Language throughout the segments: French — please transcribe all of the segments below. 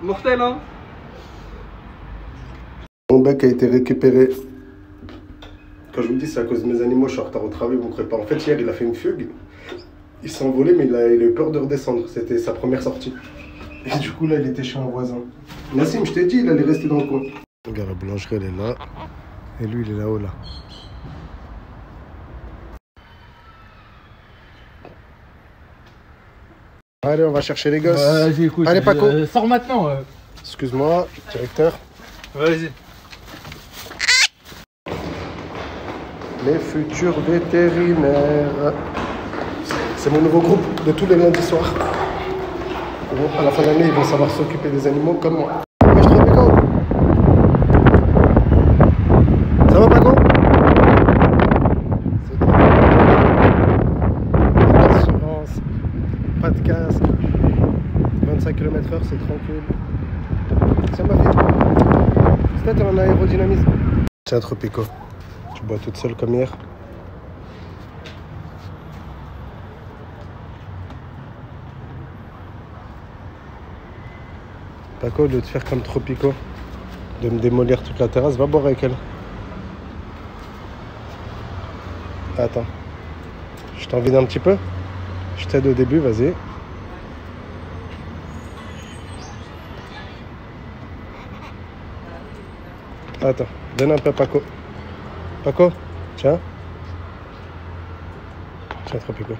Mortel, hein. Mon bec a été récupéré. Quand je vous dis c'est à cause de mes animaux, je suis en retard au travail, vous ne croyez pas. En fait, hier, il a fait une fugue. Il s'est envolé, mais il a eu peur de redescendre. C'était sa première sortie. Et du coup, là, il était chez un voisin. Nassim, je t'ai dit, il allait rester dans le coin. Regarde, la boulangerie, elle est là. Et lui, il est là-haut, là. Allez, on va chercher les gosses. Vas-y, écoute. Allez, Paco. Sors maintenant. Excuse-moi, directeur. Vas-y. Les futurs vétérinaires. C'est mon nouveau groupe de tous les lundis soirs. Bon, à la fin de l'année, ils vont savoir s'occuper des animaux comme moi. Ouais, je te Paco. Ça va, Paco? C'est bien. Pas d'assurance, pas de casque. 25 km/h, c'est tranquille. Ça m'a fait. C'est peut-être un aérodynamisme. Tiens, Tropico. Tu bois toute seule comme hier. Paco, au lieu de faire comme Tropico, de me démolir toute la terrasse, va boire avec elle. Attends. Je t'en vide un petit peu. Je t'aide au début, vas-y. Attends, donne un peu à Paco. Paco, tiens. Tiens, Tropico.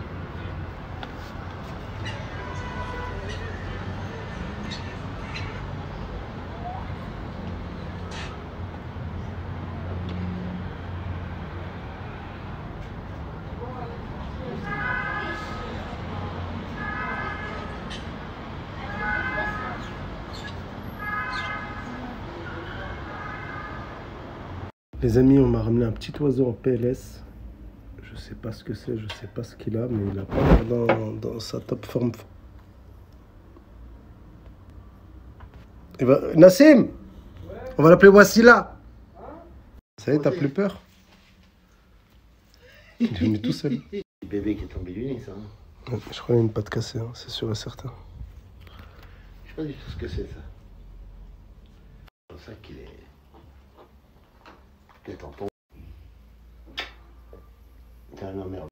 Les amis, on m'a ramené un petit oiseau en PLS. Je sais pas ce que c'est, je sais pas ce qu'il a, mais il a pas l'air dans sa top forme. Nassim, ouais. On va l'appeler Wassila. Hein? Ça y est, t'as plus peur? Il est venu tout seul. Le bébé qui est tombé du nez, ça. Ouais, je crois qu'il y a une patte cassée, hein, c'est sûr et certain. Je sais pas du tout ce que c'est, ça. C'est pour ça qu'il est... Il est en tombe. C'est un homme